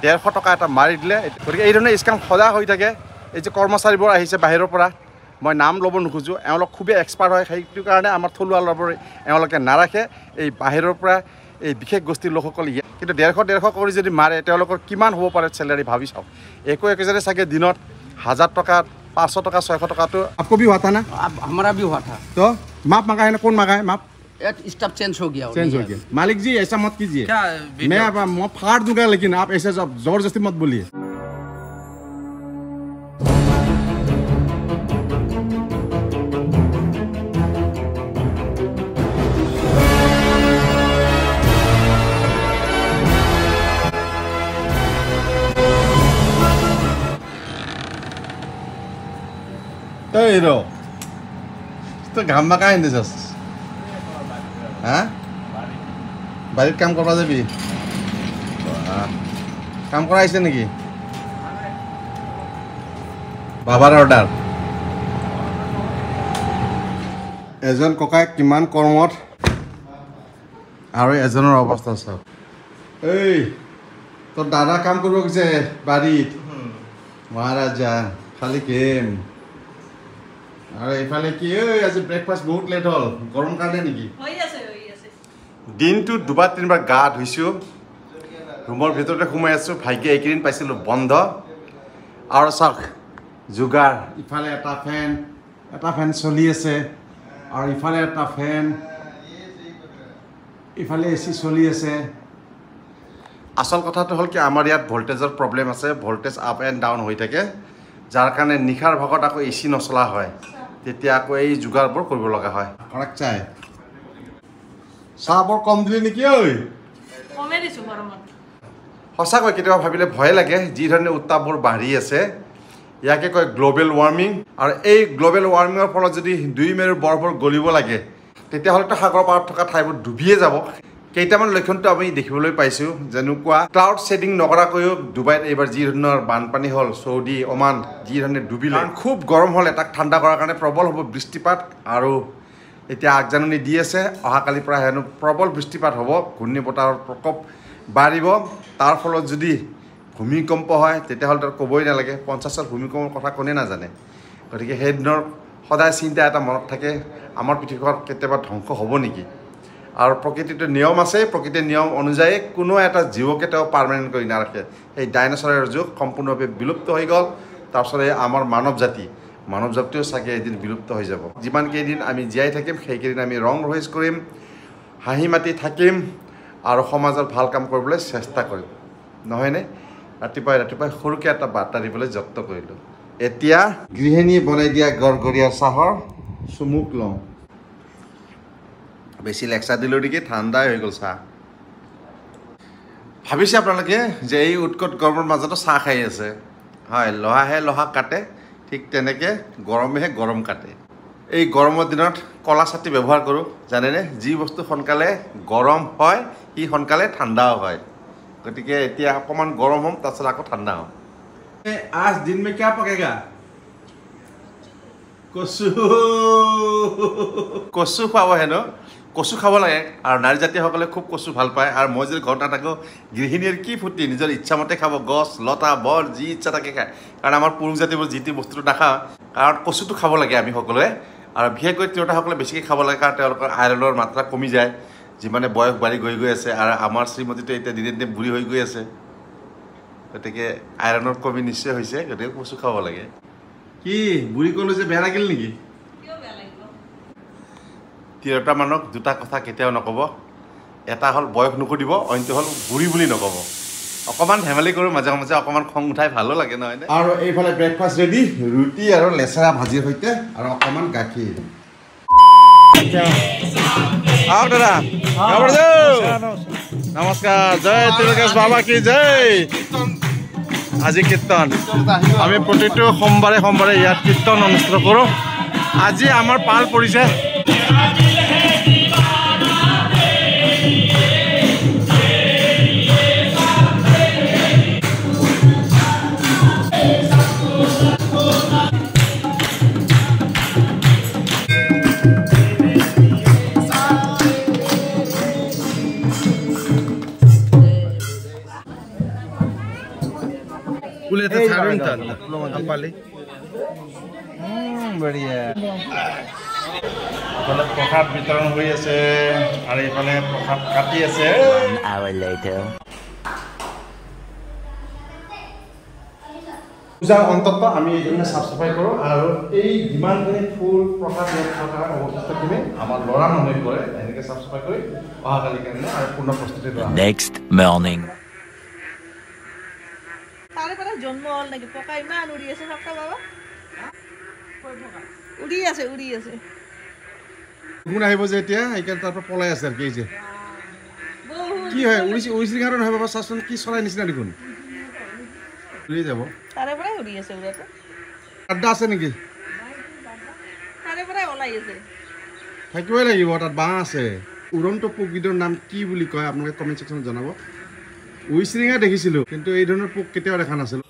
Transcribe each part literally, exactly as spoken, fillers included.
ডেৰশ টকা এটা মাৰি দিলে গতিকে এই ধৰণে স্কেম সদায় হৈ থাকে এই যে কৰ্মচাৰীবোৰ আহিছে বাহিৰৰ পৰা মই নাম ল'ব নোখোজোঁ এওঁলোক খুবেই এক্সপাৰ্ট হয় সেইটো কাৰণে আমাৰ থলুৱা ল'বৰ এওঁলোকে নাৰাখে এই বাহিৰৰ পৰা এই বিশেষ গোষ্ঠীৰ লোকসকল কিন্তু ডেৰশ ডেৰশ কৰি যদি মাৰে তেওঁলোকৰ কিমান হ'ব পাৰে চেলাৰী ভাবি চাওক একো একোজনে চাগে দিনত হাজাৰ টকা पाँच सौ टका छः सौ टका तो आपको भी हुआ था ना? अब हमारा भी हुआ था। तो माप मंगाए ना कौन मंगाए माप? स्टाफ चेंज हो गया। चेंज हो गया। मालिक जी ऐसा मत कीजिए। मैं अब मैं फाड़ दूंगा लेकिन आप ऐसे जबरदस्ती मत बोलिए। Hey ro, itu gampang kan ini jas? Hah? Balik kamu kerja jadi? Kamu kerja isi nih? Babar order. Eজন kokai kiman kormot? Aru ejoner obastha sab. Hey, to dada kamu kuro kise barit. Maharaja, khali game. আরে ইফালে কি ওই আজি breakfast বহুত late হল গরম কাটে নেকি হই আছে হই আছে দিনটো দুবার তিনবার গা ধুইছো রুমৰ ভিতৰতে ঘুমাই আছো ভাগ্য একদিন পাইছিলো বন্ধ আৰু চাক জুগাৰ ইফালে এটা ফেন এটা ফেন চলি আছে আৰু ইফালে এটা ফেন ইফালে এসি চলি আছে আসল কথাটো হল কি আমাৰ ইয়াত ভোল্টেজৰ প্ৰবলেম আছে ভোল্টেজ আপ এণ্ড ডাউন হৈ থাকে যাৰ কাৰণে নিখাৰ ভাগত আকৌ এসি নচলা হয় তেতিয়া আকৌ এই জুগাৰবোৰ কৰিব লগা হয় খৰক চাই চাবৰ কম দিলে নেকি ঐ কমে দিছো গৰমত সঁচাকৈ কেতিয়াবা ভাবিলে ভয় লাগে যি ধৰণে উত্তাপবোৰ বাঢ়ি আছে ইয়াকে কয় গ্লোবেল ওয়াৰ্মিং আৰু এই গ্লোবেল ওয়াৰ্মিঙৰ ফলত যদি দুই মেৰুৰ বৰফবোৰ গলিব লাগে তেতিয়াহ'লেতো সাগৰ পাৰত থকা ঠাইবোৰ ডুবিয়ে যাব কেইটামান লক্ষণটো আমি দেখিবলৈ পাইছো যেনেকুৱা ক্লাউড শেডিং নকৰাকৈও ডুবাইত এইবাৰ যি ধৰণৰ বানপানী হ'ল সৌদি ওমান যি ধৰণে ডুবিলে খুব গৰম হ'ল এটাক ঠাণ্ডা কৰাৰ কাৰণে প্ৰবল হ'ব বৃষ্টিপাত আৰু এতিয়া আগজাননী দি আছে অহাকালিৰ পৰা হেনো প্ৰবল বৃষ্টিপাত হ'ব ঘূৰ্ণী বতাহৰ প্ৰকোপ বাঢ়িব তাৰ ফলত যদি ভূমিকম্প হয় তেতিয়াহ'লে তাৰ ক'বই নালাগে পঞ্চাছৰ ভূমিকম্পৰ কথা কোনে নাজানে গতিকে সেইদিনৰ সদায় চিন্তা এটা মনত থাকে আমাৰ পৃথিৱীখন কেতিয়াবা ধ্বংস হ'ব নেকি আৰু প্ৰকৃতিৰ নিয়ম আছে প্ৰকৃতিৰ নিয়ম অনুযায়ী কোনো এটা জীৱকে তেওঁ পাৰ্মানেণ্ট কৰি নাৰাখে এই ডাইনোছৰৰ যুগ সম্পূৰ্ণভাৱে বিলুপ্ত হৈ গ'ল তাৰপিছতে আমাৰ মানৱ জাতি মানৱ জাতিও চাগে এদিন বিলুপ্ত হৈ যাব যিমান কেইদিন আমি জীয়াই থাকিম সেইকেইদিন আমি ৰং ৰহইচ কৰিম হাঁহি মাতি থাকিম আৰু সমাজৰ ভাল কাম কৰিবলৈ চেষ্টা কৰিম নহয়নে ৰাতিপুৱাই ৰাতিপুৱাই সৰুকৈ এটা বাৰ্তা দিবলৈ যত্ন কৰিলোঁ এতিয়া গৃহিণীয়ে বনাই দিয়া গৰগৰীয়া চাহৰ চুমুক লওঁ বেছি লেকচাৰ দিলোঁ নেকি ঠাণ্ডাই হৈ গ'ল চাহ ভাবিছে আপোনালোকে যে এই উৎকট গৰমৰ মাজতো চাহ খাই আছে হয় লহাহে লহা কাটে ঠিক তেনেকৈ গৰমেহে গৰম কাটে এই গৰমৰ দিনত কলা ছাতি ব্যৱহাৰ কৰোঁ জানেনে যি বস্তু সোনকালে গৰম হয় ই সোনকালে ঠাণ্ডাও হয় গতিকে এতিয়া অকণমান গৰম হ'ম তাৰপিছত আকৌ ঠাণ্ডা হ'ম আজ দিন মে কিয়া পকেগা কচু কচু খুৱাব হেনো কচু খাব লাগে আৰু নাৰী জাতীয়সকলে খুব কচু ভাল পায় আৰু মই যদি ঘৰত নাথাকোঁ গৃহিণীৰ কি ফুটি নিজৰ ইচ্ছামতে খাব গছ লতা বৰ যি ইচ্ছা তাকে খায় কাৰণ আমাৰ পুৰুষ জাতিবোৰ যি টি বস্তুটো নাখাওঁ কাৰণ কচুটো খাব লাগে আমি সকলোৱে আৰু বিশেষকৈ তিৰোতাসকলে বেছিকৈ খাব লাগে কাৰণ তেওঁলোকৰ আইৰণৰ মাত্ৰা কমি যায় যিমানে বয়স বাঢ়ি গৈ গৈ আছে আৰু আমাৰ শ্ৰীমতীটো এতিয়া দিনে দিনে বুঢ়ী হৈ গৈ আছে গতিকে আইৰণৰ কমি নিশ্চয় হৈছে গতিকে কচু খাব লাগে কি বুঢ়ী ক'লো যে বেয়া লাগিল নেকি তিৰোতা মানুহক দুটা কথা কেতিয়াও নক'ব এটা হ'ল বয়স নুসুধিব অন্যটো হ'ল বুঢ়ী বুলি নক'ব অকণমান ধেমালি কৰোঁ মাজে মাজে অকণমান খং উঠাই ভালো লাগে নহয়নে আৰু এইফালে ব্ৰেকফাষ্ট ৰেডি ৰুটি আৰু লেচেৰা ভাজিৰ সৈতে আৰু অকণমান গাখীৰ আহক দাদা নমস্কাৰ জয় তিলকেশ বাবা কি জয় আজি কীৰ্তন আমি প্ৰতিটো সোমবাৰে সোমবাৰে ইয়াত কীৰ্তন অনুষ্ঠিত কৰোঁ আজি আমাৰ পাল পৰিছে कुले तो छाड़ूं था अपाली हम्म बढ़िया इफाले प्रसाद वितरण হৈ আছে আৰু ইফালে প্ৰসাদ কাটি আছে One hour later. পূজা অন্তত আমি এইজনে সাফ সাফাই কৰোঁ আৰু এই যিমানখিনি ফুল প্ৰসাদ ইয়াত থকা অৱশিষ্টখিনি আমাৰ ল'ৰা মানুহে কৰে এনেকৈ সাফ সাফাই কৰি অহাকালি কাৰণে আৰু পূৰ্ণ প্ৰস্তুতি কৰা Next morning. তাৰে পৰা জন্ম হ'ল নেকি পকা ইমান উৰি আছে সপ্তা বাবা উৰি আছে উৰি আছে কোন আহিব যে এতিয়া এইকাৰণে তাৰ পৰা পলাই আছে আৰু কি যে কি হয় উৰিছি উৰিছি কাৰণ নহয় বাবা চাচোন কি চৰাই নিচিনা দেখোন উৰি যাব তাৰে পৰাই উৰি আছে উৰাটো আড্ডা আছে নেকি তাৰে পৰাই ওলাই আছে থাকিবই লাগিব তাত বাঁহ আছে উৰন্ত পোকবিধৰ নাম কি বুলি কয় আপোনালোকে কমেণ্ট ছেকশ্যনত জনাব উইচিৰিঙা দেখিছিলোঁ কিন্তু এই ধৰণৰ পোক কেতিয়াও দেখা নাছিলোঁ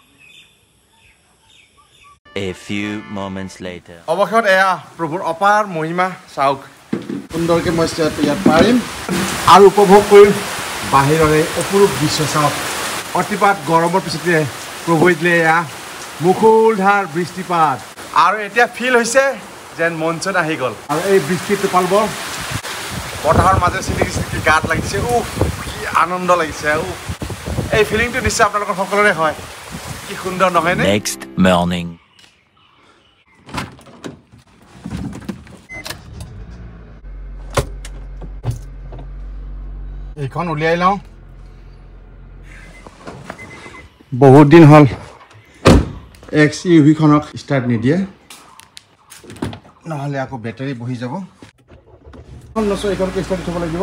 A few moments later. অৱশেষত এয়া প্ৰভুৰ অপাৰ মহিমা চাওক সুন্দৰকৈ মই ইয়াত পাৰিম আৰু উপভোগ কৰিম বাহিৰৰে অপৰূপ দৃশ্য চাওক অতিপাত গৰমৰ পিছতে প্ৰভুৱে দিলে এয়া মুখুলধাৰ বৃষ্টিপাত আৰু এতিয়া ফিল হৈছে যেন মনচুন আহি গ'ল আৰু এই বৃষ্টিৰ টোপালবোৰ বতাহৰ মাজে চিটিকি চিটিকি গাত লাগিছে উফ কি আনন্দ লাগিছে উফ এই ফিলিংটো নিশ্চয় আপোনালোকৰ সকলোৰে হয় কি সুন্দৰ নহয়নে Next morning. এইখন উলিয়াই লওঁ বহুত দিন হ'ল এক্স ইউ ভিখনক ষ্টাৰ্ট নিদিয়ে নহ'লে আকৌ বেটাৰী বহি যাব নচয় এইখনকে ষ্টাৰ্ট থ'ব লাগিব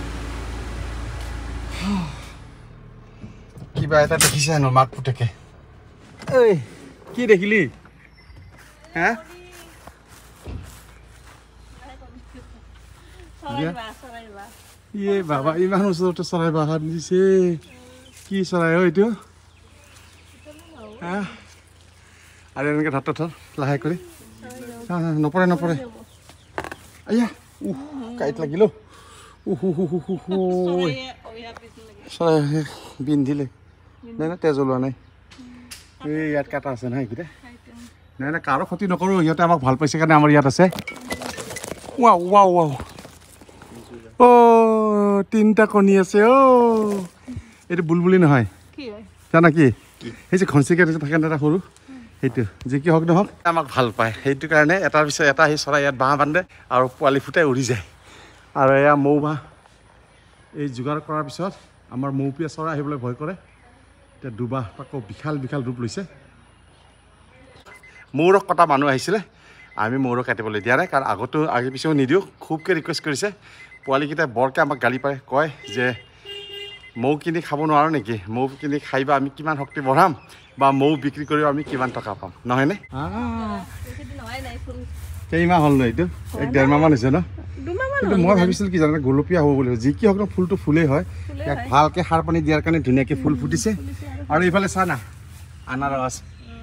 কিবা এটা দেখিছে হেনো মাক পুতেকে ঐ কি দেখিলি হা ইয়ে বাবা ইমান ওচৰতে চৰাই বাহাৰ দিছে কি চৰাই হয় এইটো আৰু এনেকৈ ধাত থৰ লাহে কৰি নপৰে নপৰে আয়া উহ কাঁইট লাগিল উহ চৰাই বিন্ধিলে নাই নাই তেজ ওলোৱা নাই এই ইয়াত কাটা আছে নহয় এইকেইটা নাই নাই কাৰো ক্ষতি নকৰোঁ সিহঁতে আমাক ভাল পাইছে কাৰণে আমাৰ ইয়াত আছে ৱাও ৱাও ৱাও অ' তিনিটা কণী আছে অ' এইটো বুলবুলি নহয় জানা কি সেই যে ঘনচিকা থাকে এটা সৰু সেইটো যি কি হওক নহওক আমাক ভাল পায় সেইটো কাৰণে এটাৰ পিছত এটা সেই চৰাই ইয়াত বাঁহ বান্ধে আৰু পোৱালি ফুটাই উৰি যায় আৰু এয়া মৌ বাঁহ এই যোগাৰ কৰাৰ পিছত আমাৰ মৌপিয়া চৰাই আহিবলৈ ভয় কৰে এতিয়া দুবাহ আকৌ বিশাল বিশাল ৰূপ লৈছে মৌৰক কটা মানুহ আহিছিলে আমি মৌৰক কাটিবলৈ দিয়া নাই কাৰণ আগতো আগে পিছেও নিদিওঁ খুবকৈ ৰিকুৱেষ্ট কৰিছে পোৱালিকেইটাই বৰকৈ আমাক গালি পাৰে কয় যে মৌ কিনি খাব নোৱাৰোঁ নেকি মৌ কিনি খাইবা আমি কিমান শক্তি বঢ়াম বা মৌ বিক্ৰী কৰিও আমি কিমান টকা পাম নহয়নে কেইমাহ হ'ল ন এইটো এক ডেৰ মাহমান হৈছে ন কিন্তু মই ভাবিছিলোঁ কি জানে গোলপীয়া হ'ব বুলি যি কি হওক ন ফুলটো ফুলেই হয় ইয়াক ভালকৈ সাৰ পানী দিয়াৰ কাৰণে ধুনীয়াকৈ ফুল ফুটিছে আৰু এইফালে চা না আনাৰস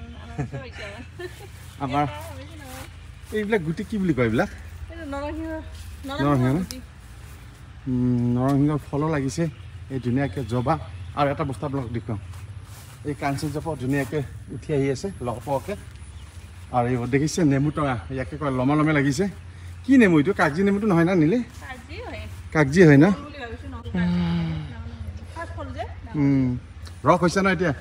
আমাৰ এইবিলাক গুটি কি বুলি কয় এইবিলাক নৰসিংহ নৰসিংহৰ ফলো লাগিছে এই ধুনীয়াকৈ জবা আৰু এটা বস্তু আপোনালোকক দেখুৱাম এই কাঞ্চি জপা ধুনীয়াকৈ উঠি আহি আছে লহপহকৈ আৰু এইবোৰ দেখিছে নেমু টেঙা ইয়াকে কয় লমা লমে লাগিছে কি নেমু এইটো কাগজি নেমুটো নহয় না নিলে কাগজি হয় না ৰস হৈছে ন এতিয়া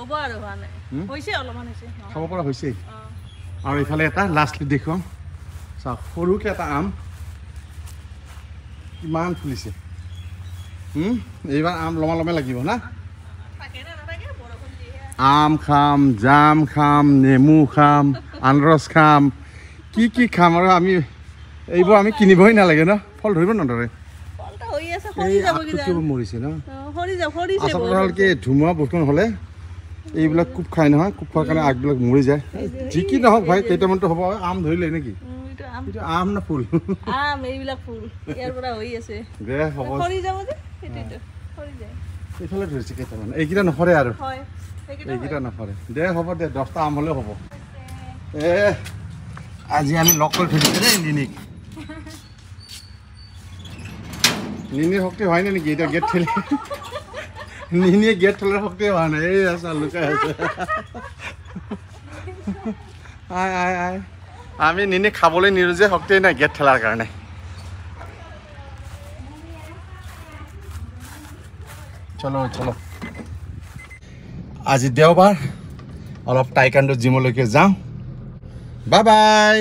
খাব পৰা হৈছেই আৰু এইফালে এটা লাষ্টলি দেখুৱাম চাওক সৰুকৈ এটা আম কিমান ফুলিছে এইবাৰ আম লমা লমে লাগিব না আম খাম জাম খাম নেমু খাম আনাৰস খাম কি কি খাম আৰু আমি এইবোৰ আমি কিনিবই নালাগে ন ফল ধৰিব নধৰে মৰিছে ন আচলতে হ'ল কি ধুমুহা বৰষুণ হ'লে এইবিলাক কোব খাই নহয় কোব খোৱাৰ কাৰণে আগবিলাক মৰি যায় যি কি নহওক ভাই কেইটামানতো হ'ব আম ধৰিলে নেকি আম না ফুল আম এইবিলাক ফুল ইয়াৰ পৰা হৈ আছে দে হ'ব সৰি যাব যে সেইটোটো সৰি যায় এইফালে ধৰিছে কেইটামান এইকেইটা নসৰে আৰু হয় এইকেইটা নসৰে দে হ'ব দে দহটা আম হ'লেও হ'ব এ আজি আমি লগ কৰি থৈছোঁ দেই নিনিক নিনিৰ শক্তি হয়নে নেকি এতিয়া গেট ঠেলি নিনিয়ে গেট খোলাৰ শক্তি হোৱা নাই এই আছে লুকাই আছে আই আই আই আমি নিনি খাবলৈ নিৰো যে শক্তি নাই গেট ঠেলাৰ কাৰণে চলো চলো আজি দেওবাৰ অলপ টাইকাণ্ডো জিমলৈকে যাওঁ বাই বাই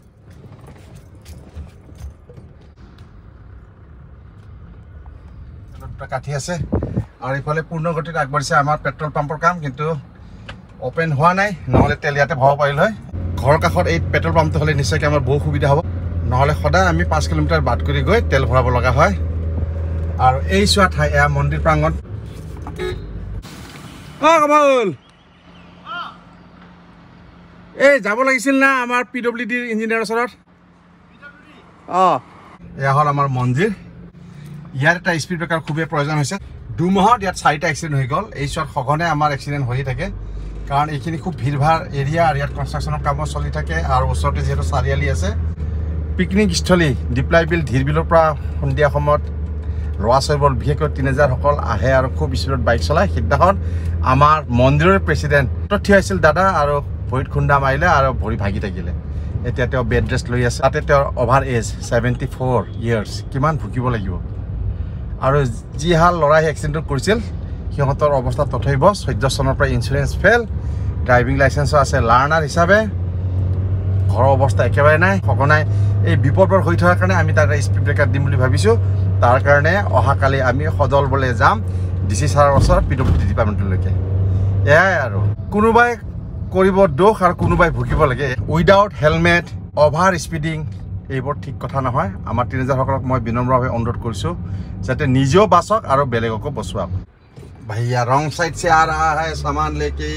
কাঠি আছে আৰু ইফালে পূৰ্ণ গতিত আগবাঢ়িছে আমাৰ পেট্ৰল পাম্পৰ কাম কিন্তু অপেন হোৱা নাই নহ'লে তেল ইয়াতে ভৰাব পাৰিল হয় ঘৰৰ কাষত এই পেট্ৰল পাম্পটো হ'লে নিশ্চয়কৈ আমাৰ বহু সুবিধা হ'ব নহ'লে সদায় আমি পাঁচ কিলোমিটাৰ বাট কৰি গৈ তেল ভৰাব লগা হয় আৰু এই চোৱা ঠাই এয়া মন্দিৰ প্ৰাংগণ অ কমল এই যাব লাগিছিল না আমাৰ পি ডব্লিউ ডিৰ ইঞ্জিনিয়াৰৰ ওচৰত অঁ এয়া হ'ল আমাৰ মন্দিৰ ইয়াৰ এটা স্পীড ব্ৰেকাৰ খুবেই প্ৰয়োজন হৈছে দুমাহত ইয়াত চাৰিটা এক্সিডেণ্ট হৈ গ'ল এই চোৱাত সঘনে আমাৰ এক্সিডেণ্ট হৈয়ে থাকে কাৰণ এইখিনি খুব ভিৰ ভাৰ এৰিয়া আৰু ইয়াত কনষ্ট্ৰাকশ্যনৰ কামো চলি থাকে আৰু ওচৰতে যিহেতু চাৰিআলি আছে পিকনিক স্থলী দিপ্লাই বিল ধীৰ বিলৰ পৰা সন্ধিয়া সময়ত ল'ৰা ছোৱালীবোৰ বিশেষকৈ টিনেজাৰসকল আহে আৰু খুব স্পীডত বাইক চলায় সিদিনাখন আমাৰ মন্দিৰৰ প্ৰেচিডেণ্ট থিয় হৈছিল দাদা আৰু ভৰিত খুন্দা মাৰিলে আৰু ভৰি ভাগি থাকিলে এতিয়া তেওঁ বেড ৰেষ্ট লৈ আছে তাতে তেওঁৰ over age seventy four years কিমান ভুগিব লাগিব আৰু যি হাল ল'ৰাই এক্সিডেণ্ট কৰিছিল সিহঁতৰ অৱস্থা তথৈব চৈধ্য চনৰ পৰা ইঞ্চুৰেঞ্চ ফেল ড্ৰাইভিং লাইচেঞ্চো আছে লাৰ্ণাৰ হিচাপে ঘৰৰ অৱস্থা একেবাৰে নাই সঘনাই এই বিপদৰ হৈ থকাৰ কাৰণে আমি তাত স্পীড ব্ৰেকাৰ দিম বুলি ভাবিছোঁ তাৰ কাৰণে অহাকালি আমি সদল বলে যাম ডি চি ছাৰৰ ওচৰত পি ডব্লিউ ডি ডিপাৰ্টমেণ্টলৈকে এয়াই আৰু কোনোবাই কৰিব দোষ আৰু কোনোবাই ভুগিব লাগে উইদাউট হেলমেট অভাৰ স্পীডিং এইবোৰ ঠিক কথা নহয় আমাৰ টিনেজাৰসকলক মই বিনম্ৰভাৱে অনুৰোধ কৰিছোঁ যাতে নিজেও বাচক আৰু বেলেগকো বচোৱাক भैया रॉन्ग साइड से आ रहा है सामान लेके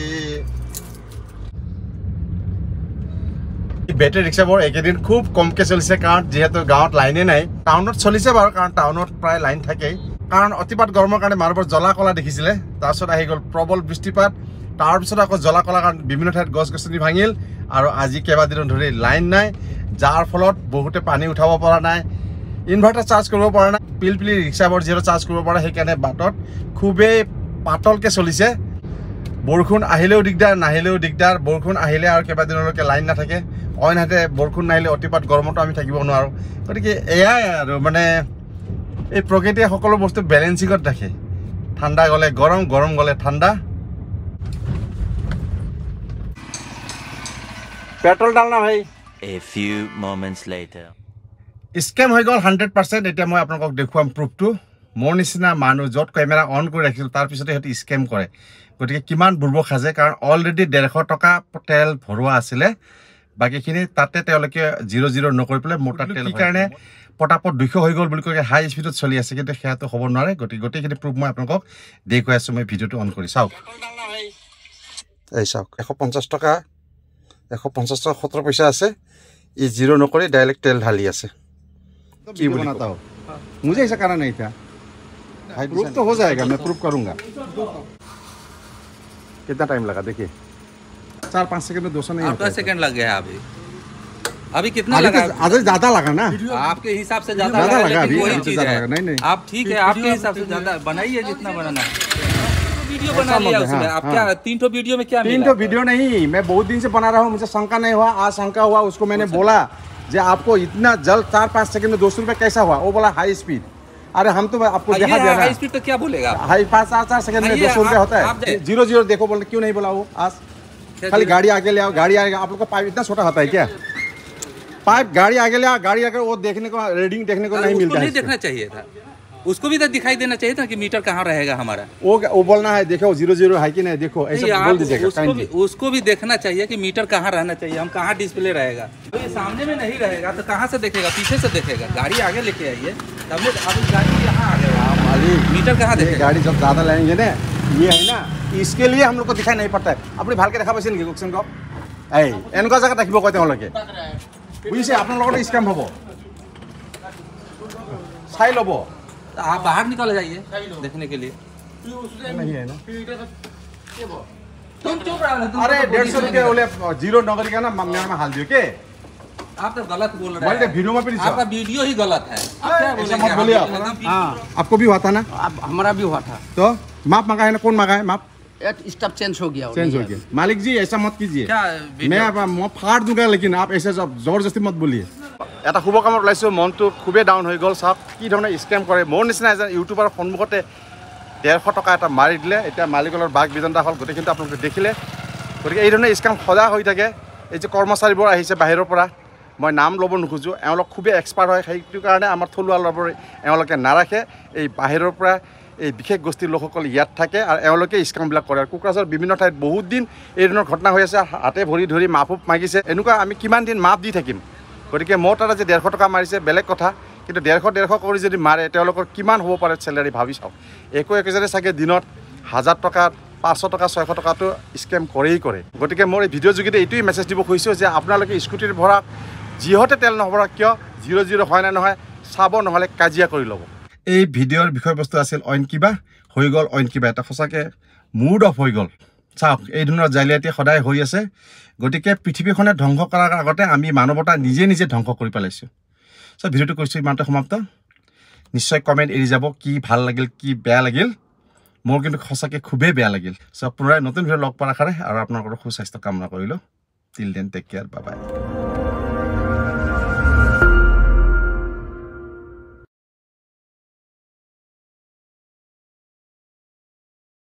বেটাৰী ৰিক্সাবোৰ এইকেইদিন খুব কমকৈ চলিছে কাৰণ যিহেতু গাঁৱত লাইনে নাই টাউনত চলিছে বাৰু কাৰণ টাউনত প্ৰায় লাইন থাকেই কাৰণ অতিপাত গৰমৰ কাৰণে মানুহবোৰ জ্বলা কলা দেখিছিলে তাৰপিছত আহি গ'ল প্ৰবল বৃষ্টিপাত তাৰপিছত আকৌ জ্বলা কলা কাৰণ বিভিন্ন ঠাইত গছ গছনি ভাঙিল আৰু আজি কেইবাদিনো ধৰি লাইন নাই যাৰ ফলত বহুতে পানী উঠাব পৰা নাই ইনভাৰ্টাৰ চাৰ্জ কৰিব পৰা নাই পিলপিলি ৰিক্সাবোৰ যিহেতু চাৰ্জ কৰিব পৰা সেইকাৰণে বাটত খুবেই পাতলকৈ চলিছে বৰষুণ আহিলেও দিগদাৰ নাহিলেও দিগদাৰ বৰষুণ আহিলে আৰু কেইবাদিনলৈকে লাইন নাথাকে অইনহাতে বৰষুণ নাহিলে অতিপাত গৰমতো আমি থাকিব নোৱাৰোঁ গতিকে এয়াই আৰু মানে এই প্ৰকৃতিয়ে সকলো বস্তু বেলেঞ্চিঙত ৰাখে ঠাণ্ডা গ'লে গৰম গৰম গ'লে ঠাণ্ডা পেট্ৰল ডাল না ভাই A few moments later. Scam হৈ গ'ল হাণ্ড্ৰেড পাৰ্চেণ্ট এতিয়া মই আপোনালোকক দেখুৱাম প্ৰুফটো মোৰ নিচিনা মানুহ য'ত কেমেৰা অন কৰি ৰাখিছিল তাৰপিছতে সিহঁতে স্কেম কৰে গতিকে কিমান বুৰ্বক সাজে কাৰণ অলৰেডি ডেৰশ টকা তেল ভৰোৱা আছিলে বাকীখিনি তাতে তেওঁলোকে জিৰ' জিৰ' নকৰি পেলাই মোৰ তাত তেল কাৰণে পটাপট দুশ হৈ গ'ল বুলি কৈ হাই স্পীডত চলি আছে কিন্তু সেয়াটো হ'ব নোৱাৰে গতিকে গোটেইখিনি প্ৰুফ মই আপোনালোকক দেখুৱাই আছোঁ মই ভিডিঅ'টো অন কৰি চাওক এই চাওক এশ পঞ্চাছ টকা এশ পঞ্চাছ টকা সত্তৰ পইচা আছে ই জিৰ' নকৰি ডাইৰেক্ট তেল ঢালি আছে কি बनाता हो मुझे ऐसा करना नहीं था भाई प्रूफ तो हो जाएगा मैं प्रूफ करूंगा कितना टाइम लगा देखिए चार पाँच सेकंड में दो सौ नहीं होता आपका सेकंड लग गया अभी अभी कितना अभी लगा तो अभी ज्यादा लगा ना आपके हिसाब से ज्यादा ज्यादा लगा, लगा अभी लेकिन वही अभी तो चीज ज्यादा है। लगा नहीं नहीं आप ठीक है आपके हिसाब से ज्यादा बनाइए जितना बनाना है वीडियो ऐसा बना लिया मत है, उसमें हाँ, आप क्या हाँ। तीन ठो वीडियो में क्या तीन मिला? तो वीडियो नहीं मैं बहुत दिन से बना रहा हूँ मुझे शंका नहीं हुआ आज शंका हुआ उसको मैंने बोला जो आपको इतना जल्द चार पाँच सेकंड में दो सौ रुपये कैसा हुआ वो बोला हाई स्पीड अरे हम तो आपको ये देखा दिया ना हाई स्पीड तो क्या बोलेगा हाई पाँच चार चार सेकंड में ये दो सौ रुपये आप- होता आप है दे- जीरो जीरो देखो बोल क्यों नहीं बोला वो आज क्या खाली जीरो? गाड़ी आगे ले आओ गाड़ी आएगा आप लोग का पाइप इतना छोटा होता है क्या पाइप गाड़ी आगे ले आओ गाड़ी आगे वो देखने को रीडिंग देखने को नहीं उसको मिलता है नहीं इससे। देखना चाहिए था उसको भी तो दिखाई देना चाहिए था कि मीटर कहाँ रहेगा हमारा वो वो बोलना है देखो जीरो जीरो है कि नहीं देखो नहीं, ऐसा आप बोल दीजिएगा उसको भी kindly। उसको भी देखना चाहिए कि मीटर कहाँ रहना चाहिए हम कहाँ डिस्प्ले रहेगा तो ये सामने में नहीं रहेगा तो कहाँ से देखेगा पीछे से देखेगा गाड़ी आगे लेके आइए तब अभी गाड़ी यहाँ आ गया मालिक मीटर कहाँ ये देखेगा गाड़ी जब ज़्यादा लाएंगे ना ये है ना इसके लिए हम लोग को दिखाई नहीं पड़ता है अपनी भाल के देखा पाइसे नेকি কওকচোন কওক এই এনেকুৱা জায়গা ৰাখিব কয় তেওঁলোকে বুজিছে আপোনালোকৰ স্কেম হ'ব চাই ল'ব तो आप बाहर निकल जाइए देखने के लिए नहीं है ना तुम चुप रहो तुम अरे तो डेढ़ सौ बोली रुपये नहीं। बोले जीरो नगरी का ना मेरे में हाल दियो के आप तो गलत बोल रहे बोलते हैं वीडियो में भी नहीं आपका वीडियो ही गलत है आप क्या ऐसा बोलेंगे मत बोलिए आप आप। एकदम हाँ आपको भी हुआ था ना अब हमारा भी हुआ था तो माप मंगा है ना कौन मंगा है माप स्टफ चेंज हो गया चेंज हो गया मालिक जी ऐसा मत कीजिए क्या मैं अब मैं फाड़ दूंगा लेकिन आप ऐसे सब जबरदस्ती मत बोलिए এটা শুভ কামত ওলাইছোঁ মনটো খুবেই ডাউন হৈ গ'ল চাওক কি ধৰণে স্কেম কৰে মোৰ নিচিনা এজন ইউটিউবাৰৰ সন্মুখতে ডেৰশ টকা এটা মাৰি দিলে এতিয়া মালিকৰ বাঘ বিজন্তা হ'ল গোটেইখিনিটো আপোনালোকে দেখিলে গতিকে এই ধৰণে স্কেম সদায় হৈ থাকে এই যে কৰ্মচাৰীবোৰ আহিছে বাহিৰৰ পৰা মই নাম ল'ব নোখোজোঁ এওঁলোক খুবেই এক্সপাৰ্ট হয় সেইটো কাৰণে আমাৰ থলুৱা ল'ৰাবোৰ এওঁলোকে নাৰাখে এই বাহিৰৰ পৰা এই বিশেষ গোষ্ঠীৰ লোকসকল ইয়াত থাকে আৰু এওঁলোকে স্কেমবিলাক কৰে আৰু কোকৰাঝাৰৰ বিভিন্ন ঠাইত বহুত দিন এই ধৰণৰ ঘটনা হৈ আছে হাতে ভৰি ধৰি মাফুপ মাগিছে এনেকুৱা আমি কিমান দিন মাপ দি থাকিম গতিকে মোৰ তাত যে ডেৰশ টকা মাৰিছে বেলেগ কথা কিন্তু ডেৰশ ডেৰশ কৰি যদি মাৰে তেওঁলোকৰ কিমান হ'ব পাৰে চেলাৰী ভাবি চাওক একো একোজনে চাগে দিনত হাজাৰ টকা পাঁচশ টকা ছয়শ টকাটো স্কেম কৰেই কৰে গতিকে মই এই ভিডিঅ' যোগেদি এইটোৱেই মেছেজ দিব খুজিছোঁ যে আপোনালোকে স্কুটিৰ ভৰা যিহতে তেল নভৰা কিয় জিৰ' জিৰ' হয় নে নহয় চাব নহ'লে কাজিয়া কৰি ল'ব এই ভিডিঅ'ৰ বিষয়বস্তু আছিল অইন কিবা হৈ গ'ল অইন কিবা এটা সঁচাকৈ মুড অফ হৈ গ'ল চাওক এই ধৰণৰ জালিয়াতি সদায় হৈ আছে গতিকে পৃথিৱীখনে ধ্বংস কৰাৰ আগতে আমি মানৱতা নিজে নিজে ধ্বংস কৰি পেলাইছোঁ চ' ভিডিঅ'টো কৰিছোঁ ইমানতে সমাপ্ত নিশ্চয় কমেণ্ট এৰি যাব কি ভাল লাগিল কি বেয়া লাগিল মোৰ কিন্তু সঁচাকৈ খুবেই বেয়া লাগিল চ' পুনৰাই নতুন ভিডিঅ' লগ পোৱাৰ আশাৰে আৰু আপোনালোকৰ সুস্বাস্থ্য কামনা কৰিলোঁ till then take care bye বাই